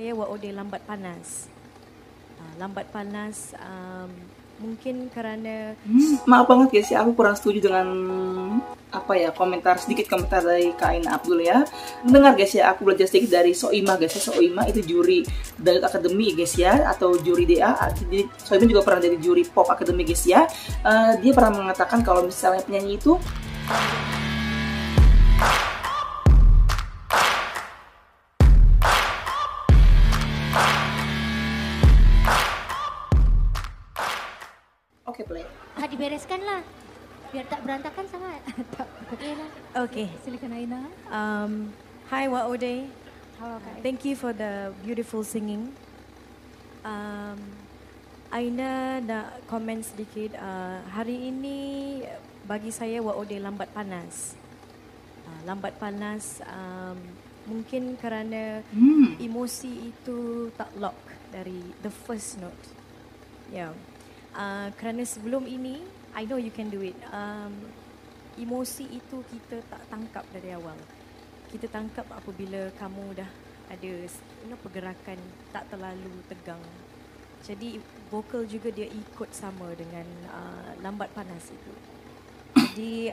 saya WOD lambat panas. Lambat panas mungkin karena Maaf banget guys ya, aku kurang setuju dengan sedikit komentar dari Kak Aina Abdul ya. Dengar guys ya, aku belajar sedikit dari Soimah guys ya. Soimah itu juri Dangdut Academy guys ya, atau juri DA. Jadi Soimah juga pernah jadi juri Pop Academy guys ya. Dia pernah mengatakan kalau misalnya penyanyi itu play. Dibereskan lah, biar tak berantakan sangat. Oke lah. Okay. Silakan Aina. Hi WOD. Halo Kak. Thank you for the beautiful singing. Aina nak komen sedikit. Hari ini bagi saya WOD lambat panas. Lambat panas mungkin kerana emosi itu tak lock dari the first note. Yeah. Kerana sebelum ini, I know you can do it. Emosi itu kita tak tangkap dari awal. Kita tangkap apabila kamu dah ada pergerakan tak terlalu tegang. Jadi vokal juga dia ikut sama dengan lambat panas itu. Jadi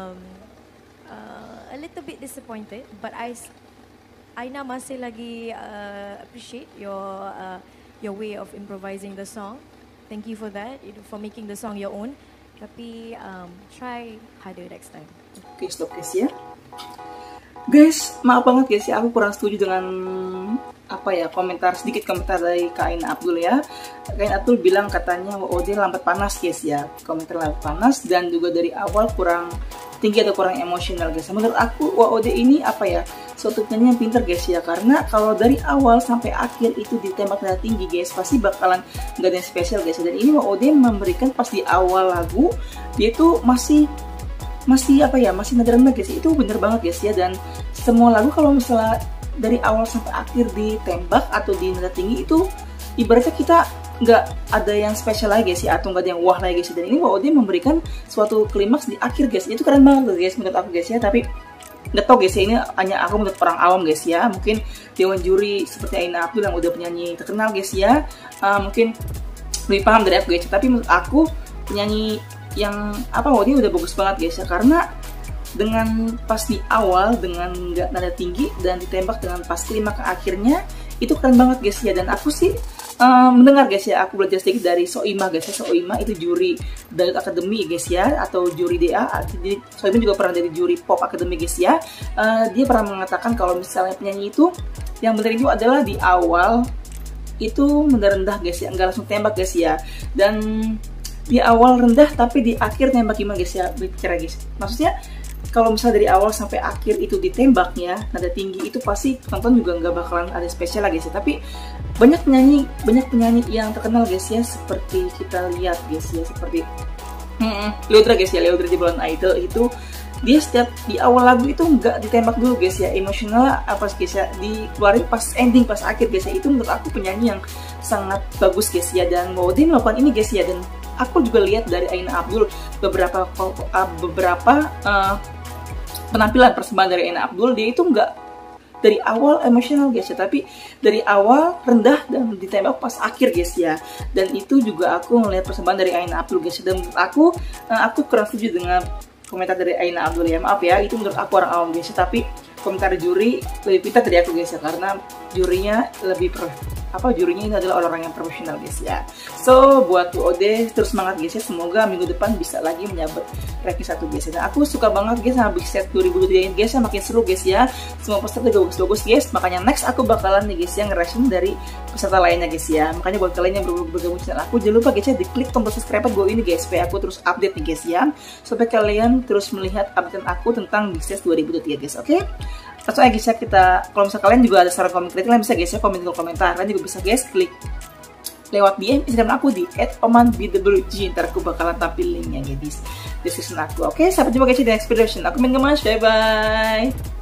a little bit disappointed, but Aina masih lagi appreciate your way of improvising the song. Thank you for that, for making the song your own. Tapi try harder next time. Oke, stop guys ya. Guys, maaf banget guys ya, aku kurang setuju dengan sedikit komentar dari Kak Aina Abdul ya. Kak Aina Abdul bilang katanya WOD lambat panas guys ya. Komentar lambat panas dan juga dari awal kurang tinggi atau kurang emosional guys. Menurut aku WOD ini suatu penyanyi yang pintar guys ya, karena kalau dari awal sampai akhir itu ditembak nada tinggi guys, pasti bakalan nggak ada yang spesial guys. Dan ini WOD memberikan pas di awal lagu dia itu masih nada rendah guys. Itu bener banget guys ya. Dan semua lagu kalau misalnya dari awal sampai akhir ditembak atau di nada tinggi itu ibaratnya kita nggak ada yang spesial lagi guys ya, atau nggak ada yang wah lagi guys. Dan ini WOD memberikan suatu klimaks di akhir guys. Itu keren banget guys menurut aku guys ya. Tapi nggak tau guys ya, ini hanya aku menurut orang awam guys ya. Mungkin dewan juri seperti Aina Abdul yang udah penyanyi terkenal guys ya, mungkin lebih paham dari aku guys. Tapi menurut aku penyanyi yang WOD udah bagus banget guys ya, karena dengan pas di awal dengan nggak nada tinggi dan ditembak dengan pas klimaks ke akhirnya itu keren banget guys ya. Dan aku sih mendengar guys ya, aku belajar sedikit dari Soimah guys ya. Soimah itu juri Dangdut Academy guys ya, atau juri DA. Jadi Soimah juga pernah jadi juri Pop Academy guys ya. Dia pernah mengatakan kalau misalnya penyanyi itu yang benar itu adalah di awal itu rendah guys ya, nggak langsung tembak guys ya. Dan di awal rendah tapi di akhir tembak gimana guys ya, bicara guys. Maksudnya kalau misalnya dari awal sampai akhir itu ditembaknya nada tinggi, itu pasti penonton juga nggak bakalan ada spesial lagi sih. Tapi banyak penyanyi yang terkenal guys ya, seperti kita lihat guys ya, seperti Leodra guys ya. Leodra di Bulan Idol itu dia setiap di awal lagu itu nggak ditembak dulu guys ya, emosional guys ya, dikeluarin pas ending, pas akhir guys ya. Itu menurut aku penyanyi yang sangat bagus guys ya. Dan WOD melakukan ini guys ya. Dan aku juga lihat dari Aina Abdul beberapa penampilan persembahan dari Aina Abdul, dia itu nggak dari awal emosional guys ya, tapi dari awal rendah dan ditembak pas akhir guys ya. Dan itu juga aku ngelihat persembahan dari Aina Abdul guys. Dan menurut aku kurang setuju dengan komentar dari Aina Abdul ya. Maaf ya, itu menurut aku orang awam guys ya. Tapi komentar juri lebih pintar dari aku guys ya, karena jurinya lebih jurinya ini adalah orang-orang yang profesional guys ya. So buat WOD terus semangat guys ya, semoga minggu depan bisa lagi menyabet ranking 1 guys ya. Dan aku suka banget guys sama Big Set 2023 ini guys ya, makin seru guys ya. Semua peserta juga bagus-bagus guys, makanya next aku bakalan nih guys ya nge-reaction dari peserta lainnya guys ya. Makanya buat kalian yang baru bergabung channel aku, jangan lupa guys ya diklik tombol subscribe gue ini guys, supaya aku terus update nih guys ya, supaya kalian terus melihat update aku tentang Big Set 2023 guys. Oke? Langsung aja guys ya, kalau misalnya kalian juga ada saran komen kritik, kalian bisa guys ya komen di kolom komentar. Kalian juga bisa guys klik lewat DM Instagram aku di @omanbwg, ntar aku bakalan tampil linknya guys di description aku. Oke, sampai jumpa guys di next video. Aku main gemas, bye bye.